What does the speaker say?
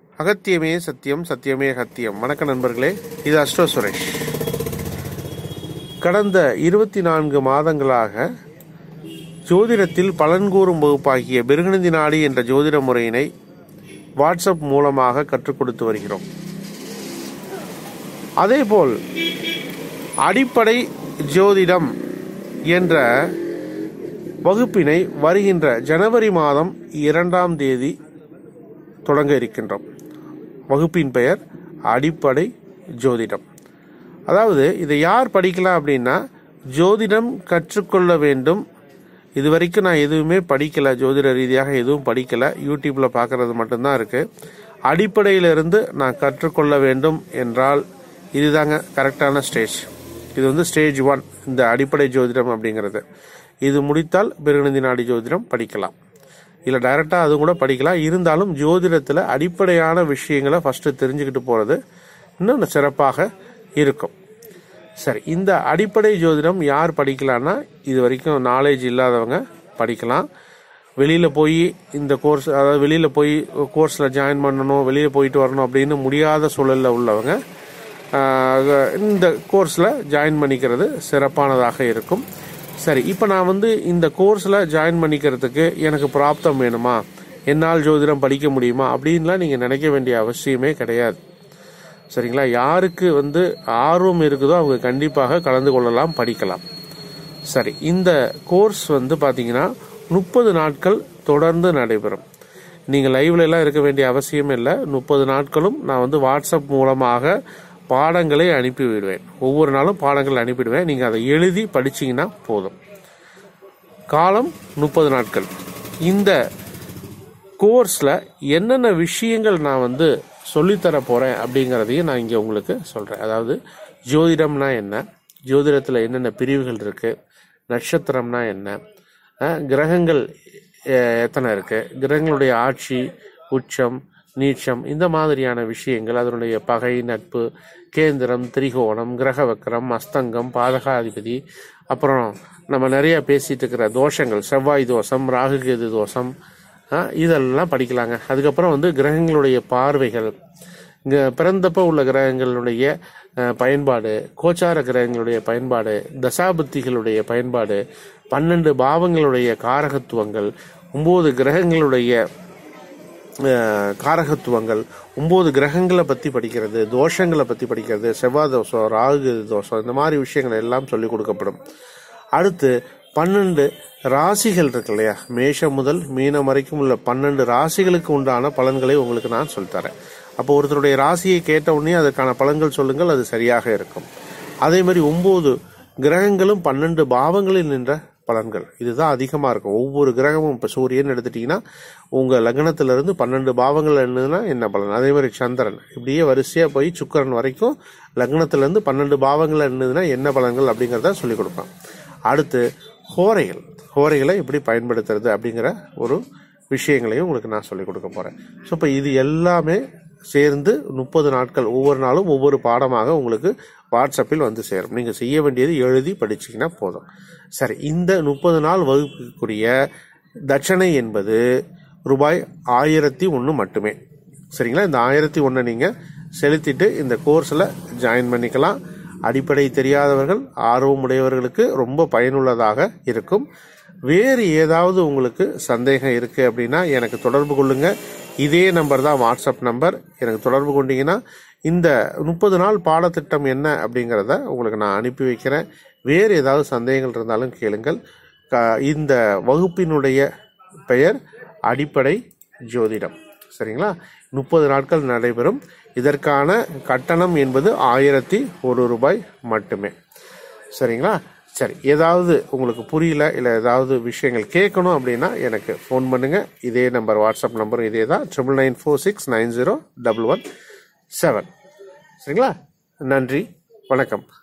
அகத்தியமே சத்தியம், சத்தியமே அகத்தியம். வணக்க நண்பர்களே, இது அஸ்ட்ரோ சுரேஷ். கடந்த 24 மாதங்களாக ஜோதிடத்தில் பலன்கூறும் வகுப்பாகிய பிருகுநந்தி நாடி என்ற ஜோதிட முறையினை வாட்ஸ்அப் மூலமாக கற்றுக் கொடுத்து வருகிறோம். அதேபோல் அடிப்படை ஜோதிடம் என்ற வகுப்பினை வருகின்ற ஜனவரி மாதம் 2ஆம் தேதி தொடங்க இருக்கின்றோம். வகுப்பின் பெயர் அடிப்படை ஜோதிடம். அதாவது இதை யார் படிக்கலாம் அப்படின்னா, ஜோதிடம் கற்றுக்கொள்ள வேண்டும். இதுவரைக்கும் நான் எதுவுமே படிக்கல, ஜோதிட ரீதியாக எதுவும் படிக்கல, யூடியூப்ல பார்க்கறது மட்டும்தான் இருக்கு. அடிப்படையிலிருந்து நான் கற்றுக்கொள்ள வேண்டும் என்றால் இதுதாங்க கரெக்டான ஸ்டேஜ். இது வந்து ஸ்டேஜ் 1, இந்த அடிப்படை ஜோதிடம் அப்படிங்கிறது. இது முடித்தால் பிருகுநந்தி நாடி ஜோதிடம் படிக்கலாம், இல்லை டைரக்டாக அது கூட படிக்கலாம். இருந்தாலும் ஜோதிடத்தில் அடிப்படையான விஷயங்களை ஃபஸ்ட்டு தெரிஞ்சுக்கிட்டு போகிறது இன்னும் சிறப்பாக இருக்கும். சரி, இந்த அடிப்படை ஜோதிடம் யார் படிக்கலான்னா, இது வரைக்கும் நாலேஜ் இல்லாதவங்க படிக்கலாம். வெளியில் போய் இந்த கோர்ஸ், அதாவது வெளியில் போய் கோர்ஸில் ஜாயின் பண்ணணும், வெளியில் போயிட்டு வரணும் அப்படின்னு முடியாத சூழலில் உள்ளவங்க இந்த கோர்ஸில் ஜாயின் பண்ணிக்கிறது சிறப்பானதாக இருக்கும். சரி, இப்போ நான் வந்து இந்த கோர்ஸில் ஜாயின் பண்ணிக்கிறதுக்கு எனக்கு பிராப்தம் வேணுமா, என்னால் ஜோதிடம் படிக்க முடியுமா அப்படின்லாம் நீங்கள் நினைக்க வேண்டிய அவசியமே கிடையாது. சரிங்களா? யாருக்கு வந்து ஆர்வம் இருக்குதோ அவங்க கண்டிப்பாக கலந்து கொள்ளலாம், படிக்கலாம். சரி, இந்த கோர்ஸ் வந்து பார்த்தீங்கன்னா 30 நாட்கள் தொடர்ந்து நடைபெறும். நீங்கள் லைவ்ல எல்லாம் இருக்க வேண்டிய அவசியம் இல்லை. 30 நாட்களும் நான் வந்து வாட்ஸ்அப் மூலமாக பாடங்களை அனுப்பிவிடுவேன். ஒவ்வொரு நாளும் பாடங்கள் அனுப்பிடுவேன். நீங்கள் அதை எழுதி படிச்சிங்கன்னா போதும். காலம் 30 நாட்கள். இந்த கோர்ஸில் என்னென்ன விஷயங்கள் நான் வந்து சொல்லித்தர போகிறேன் அப்படிங்கிறதையும் நான் இங்கே உங்களுக்கு சொல்கிறேன். அதாவது ஜோதிடம்னா என்ன, ஜோதிடத்தில் என்னென்ன பிரிவுகள் இருக்குது, நட்சத்திரம்னா என்ன, கிரகங்கள் எத்தனை இருக்குது, கிரகங்களுடைய ஆட்சி, உச்சம், நீச்சம், இந்த மாதிரியான விஷயங்கள், அதனுடைய பகை, நட்பு, கேந்திரம், திரிகோணம், கிரக வக்கரம், அஸ்தங்கம், பாதகாதிபதி, அப்புறம் நம்ம நிறைய பேசிட்டு இருக்கிற தோஷங்கள், செவ்வாய் தோஷம், ராகு கேது தோஷம், இதெல்லாம் படிக்கலாங்க. அதுக்கப்புறம் வந்து கிரகங்களுடைய பார்வைகள், இங்கே பிறந்தப்ப உள்ள கிரகங்களுடைய பயன்பாடு, கோச்சார கிரகங்களுடைய பயன்பாடு, தசாபுத்திகளுடைய பயன்பாடு, 12 பாவங்களுடைய காரகத்துவங்கள், 9 கிரகங்களுடைய காரகத்துவங்கள், 9 கிரகங்களை பற்றி படிக்கிறது, தோஷங்களை பற்றி படிக்கிறது, செவ்வாய் தோஷம், ராகு தோஷம், இந்த மாதிரி விஷயங்கள் எல்லாம் சொல்லிக் கொடுக்கப்படும். அடுத்து 12 ராசிகள் இருக்கு இல்லையா, மேஷம் முதல் மீனம் வரைக்கும் உள்ள 12 ராசிகளுக்கு உண்டான பலன்களை உங்களுக்கு நான் சொல்லித்தரேன். அப்போ ஒருத்தருடைய ராசியை கேட்ட உடனே அதற்கான பலன்கள் சொல்லுங்கள், அது சரியாக இருக்கும். அதே மாதிரி 9 கிரகங்களும் 12 பாவங்களில் நின்ற பலன்கள், இதுதான் அதிகமாக இருக்கும். ஒவ்வொரு கிரகமும், இப்போ சூரியன் எடுத்துட்டீங்கன்னா உங்கள் லக்னத்திலிருந்து 12 பாவங்கள் என்னதுன்னா என்ன பலன். அதே மாதிரி சந்திரன், இப்படியே வரிசையாக போய் சுக்கிரன் வரைக்கும் லக்னத்திலிருந்து 12 பாவங்கள் என்னதுன்னா என்ன பலன்கள் அப்படிங்கிறத சொல்லிக் கொடுப்பேன். அடுத்து ஹோரைகளை எப்படி பயன்படுத்துறது அப்படிங்கிற ஒரு விஷயங்களையும் உங்களுக்கு நான் சொல்லிக் கொடுக்க போகிறேன். ஸோ இப்போ இது எல்லாமே சேர்ந்து 30 நாட்கள், ஒவ்வொரு நாளும் ஒவ்வொரு பாடமாக உங்களுக்கு வாட்ஸ்அப்பில் வந்து சேரும். நீங்கள் செய்ய வேண்டியது எழுதி படிச்சிங்கன்னா போதும். சரி, இந்த 30 நாள் வகுப்புக்குரிய தட்சணை என்பது ரூபாய் 1001 மட்டுமே. சரிங்களா? இந்த 1001 நீங்கள் செலுத்திட்டு இந்த கோர்ஸில் ஜாயின் பண்ணிக்கலாம். அடிப்படை தெரியாதவர்கள், ஆர்வம் உடையவர்களுக்கு ரொம்ப பயனுள்ளதாக இருக்கும். வேறு ஏதாவது உங்களுக்கு சந்தேகம் இருக்குது அப்படின்னா எனக்கு தொடர்பு கொள்ளுங்க. இதே நம்பர் தான் வாட்ஸ்அப் நம்பர். எனக்கு தொடர்பு கொண்டீங்கன்னா இந்த 30 நாள் பாடத்திட்டம் என்ன அப்படிங்கிறத உங்களுக்கு நான் அனுப்பி வைக்கிறேன். வேறு ஏதாவது சந்தேகங்கள் இருந்தாலும் கேளுங்கள். இந்த வகுப்பினுடைய பெயர் அடிப்படை ஜோதிடம். சரிங்களா? 30 நாட்கள் நடைபெறும். இதற்கான கட்டணம் என்பது 1001 ரூபாய் மட்டுமே. சரிங்களா? சரி, ஏதாவது உங்களுக்கு புரியல, இல்லை ஏதாவது விஷயங்கள் கேட்கணும் அப்படின்னா எனக்கு ஃபோன் பண்ணுங்கள். இதே நம்பர், வாட்ஸ்அப் நம்பரும் இதே தான், 9946901117. சரிங்களா? நன்றி, வணக்கம்.